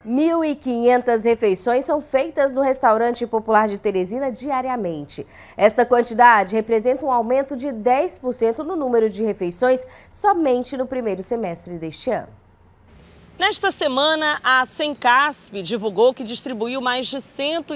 1.500 refeições são feitas no restaurante popular de Teresina diariamente. Essa quantidade representa um aumento de 10% no número de refeições somente no primeiro semestre deste ano. Nesta semana, a Sencasp divulgou que distribuiu mais de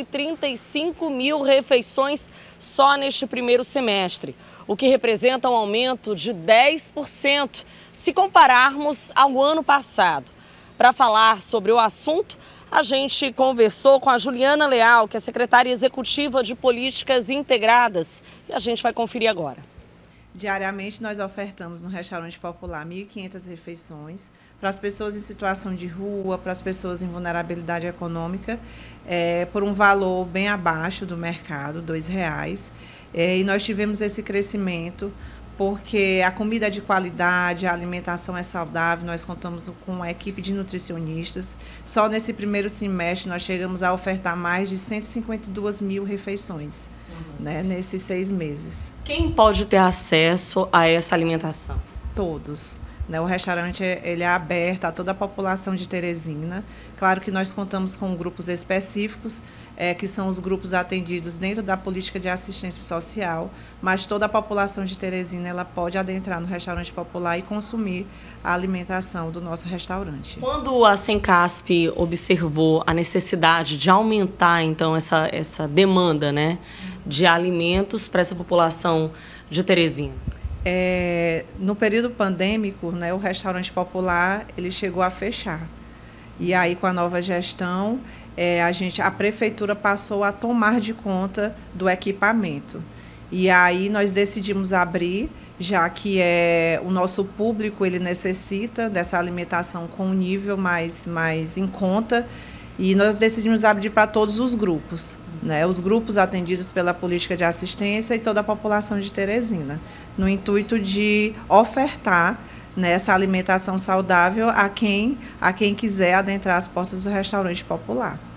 135 mil refeições só neste primeiro semestre, o que representa um aumento de 10% se compararmos ao ano passado. Para falar sobre o assunto, a gente conversou com a Juliana Leal, que é secretária executiva de Políticas Integradas, e a gente vai conferir agora. Diariamente, nós ofertamos no restaurante popular 1.500 refeições para as pessoas em situação de rua, para as pessoas em vulnerabilidade econômica, por um valor bem abaixo do mercado, R$ 2,00. E nós tivemos esse crescimento porque a comida é de qualidade, a alimentação é saudável, nós contamos com uma equipe de nutricionistas. Só nesse primeiro semestre nós chegamos a ofertar mais de 152 mil refeições, né, nesses 6 meses. Quem pode ter acesso a essa alimentação? Todos. O restaurante ele é aberto a toda a população de Teresina. Claro que nós contamos com grupos específicos, que são os grupos atendidos dentro da política de assistência social, mas toda a população de Teresina ela pode adentrar no restaurante popular e consumir a alimentação do nosso restaurante. Quando a Sencasp observou a necessidade de aumentar então essa demanda, né, de alimentos para essa população de Teresina? No período pandêmico, né, o restaurante popular ele chegou a fechar. E aí, com a nova gestão, a prefeitura passou a tomar de conta do equipamento. E aí nós decidimos abrir, já que o nosso público ele necessita dessa alimentação com um nível mais em conta. E nós decidimos abrir para todos os grupos, né? Os grupos atendidos pela política de assistência e toda a população de Teresina, no intuito de ofertar, né, essa alimentação saudável a quem quiser adentrar as portas do restaurante popular.